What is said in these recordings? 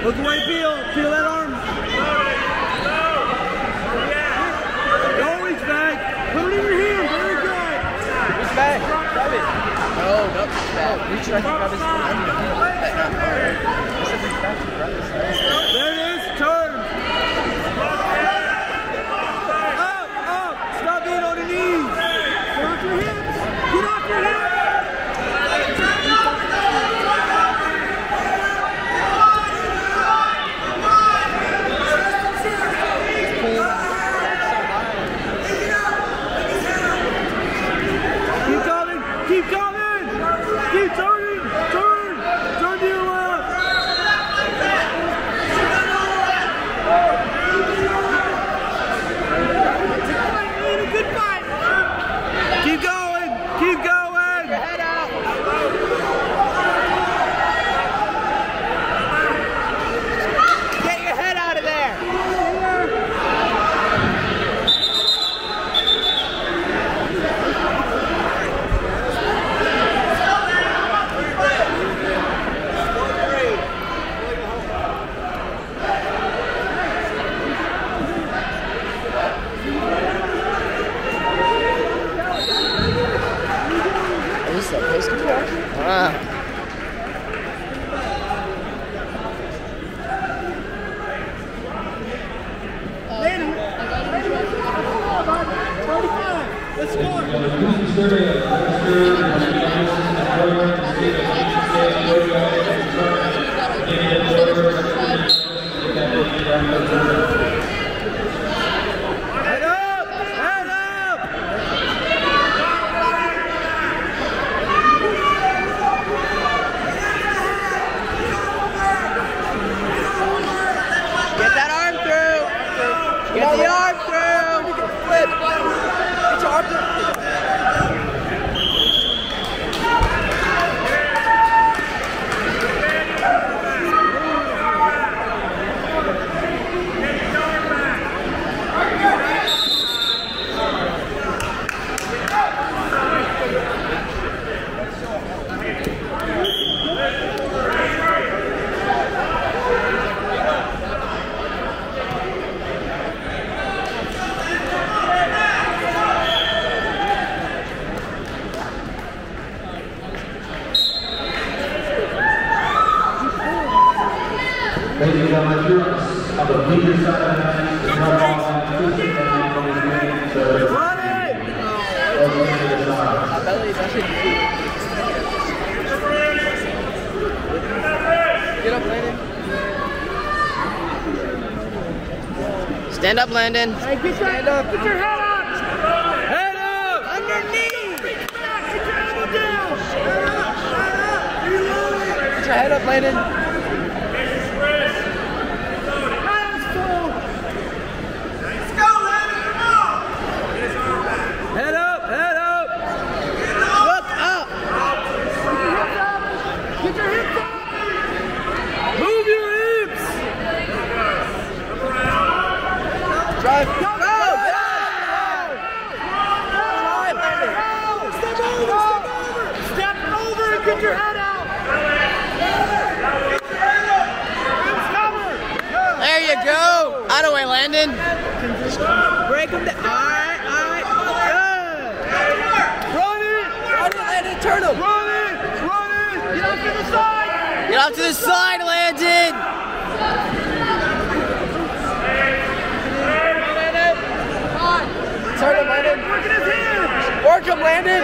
Look away, feel that arm. Don't reach back. Put it in your hand. Very good. Reach back. Grab it. No, don't reach back. Reach back and grab his hand. There it is. Turn. Up. Stop being on the knees. Get off your hips. Get off your hips. Keep coming! Keep turning! Turn to your left! Good fight! Keep going! Keep going! Your head out! Get your head out of there! Let's go. Head up! Head up! Get that arm through! Get the arm through! Flip! Get your arm through! Ladies and gentlemen, on the leader side of the Get up, Landon. Stand up, Landon. Hey, stand up. Get your head up. Head up. Underneath. Reach back. Get your elbow down. Head up. Head up. Get your head up, Landon. Hands full. Let's go, Landon. Come on. Head up. Head up. Look up. Get your hips up. Move your hips. Drive. Go. Step over and get your head out. There you go. Out of the way, Landon. Break them down. All right. Good. Run it. Landon. Turn him. Run it. Get off to the side. Get off to the side, Landon. Turn him, Landon. Work in his hands. Work him, Landon.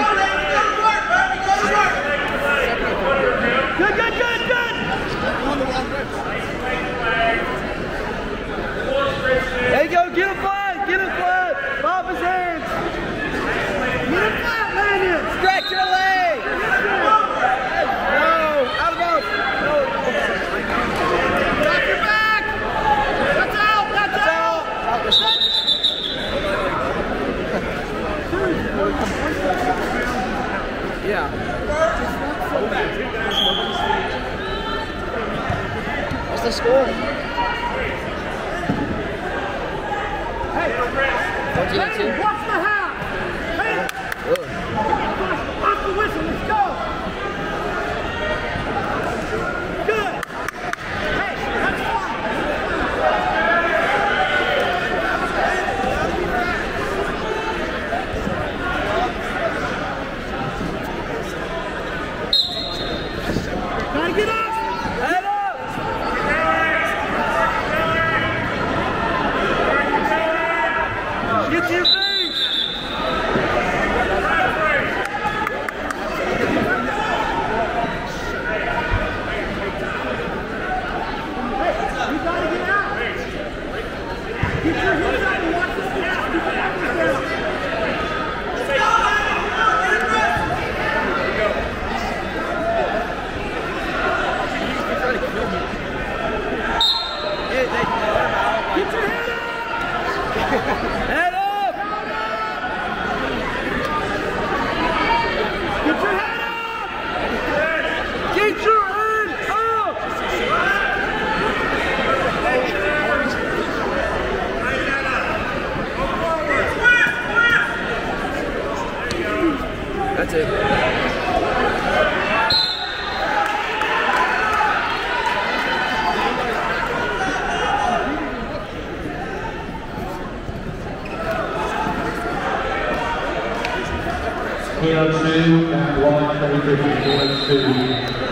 Good. There you go. Get him flat. Pop his hands. Get him flat, Landon. Stretch your leg. No. Out of bounds. No. Drop your back. That's out. Yeah. What's the score? Hey, 14-2. watch the half. Hey, off the whistle. Let's go. Good. Hey, that's fine. KO2, and 1, 30, 50, 2.